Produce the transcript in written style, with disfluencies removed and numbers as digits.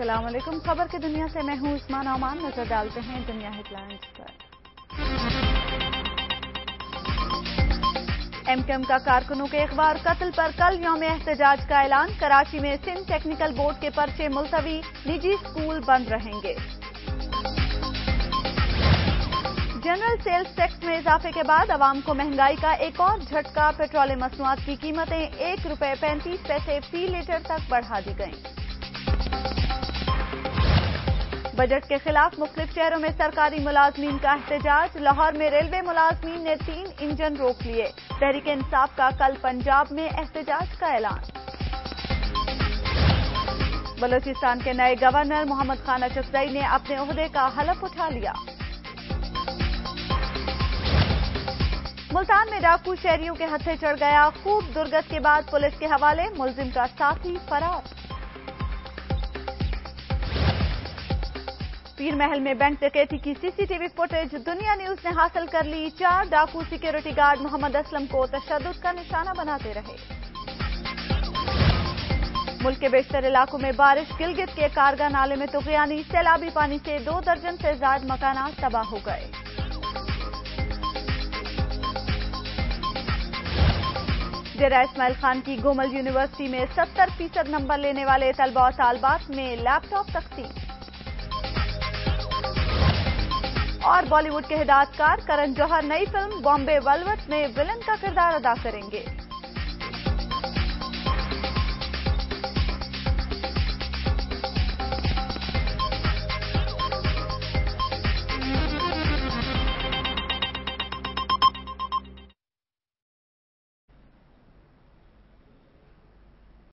अस्सलाम वालेकुम। खबर की दुनिया से मैं हूं उस्मान ओमान। नजर डालते हैं दुनिया हेडलाइंस पर। एमकेएम का कारकुनों के अखबार कत्ल पर कल यौम एहतजाज का ऐलान। कराची में सिंध टेक्निकल बोर्ड के पर्चे मुलतवी, निजी स्कूल बंद रहेंगे। जनरल सेल्स टैक्स में इजाफे के बाद अवाम को महंगाई का एक और झटका। पेट्रोलियम मसनूआत की कीमतें ₹1.35 फी लीटर तक बढ़ा दी गईं। बजट के खिलाफ मुख्तलिफ शहरों में सरकारी मुलाजमीन का एहतजाज। लाहौर में रेलवे मुलाजमीन ने 3 इंजन रोक लिए। तहरीक इंसाफ का कल पंजाब में एहतजाज का ऐलान। बलोचिस्तान के नए गवर्नर मोहम्मद खान अचकजई ने अपने ओहदे का हलफ उठा लिया। मुल्तान में डाकू शहरियों के हत्थे चढ़ गया। खूब दुर्गत के बाद पुलिस के हवाले, मुलजिम का साथी फरार। पीर महल में बैंक डकैती की सीसीटीवी फुटेज दुनिया न्यूज ने हासिल कर ली। 4 डाकू सिक्योरिटी गार्ड मोहम्मद असलम को तशद्दुद का निशाना बनाते रहे। मुल्क के बेशतर इलाकों में बारिश। गिलगित के कारगा नाले में तुगयानी। सैलाबी पानी से 2 दर्जन से ज्यादा मकानात तबाह हो गए। डेरा इस्माइल खान की गोमल यूनिवर्सिटी में 70% नंबर लेने वाले तलबा और तालबात में लैपटॉप तकसीम। और बॉलीवुड के हिदायतकार करण जौहर नई फिल्म बॉम्बे वेलवेट में विलन का किरदार अदा करेंगे।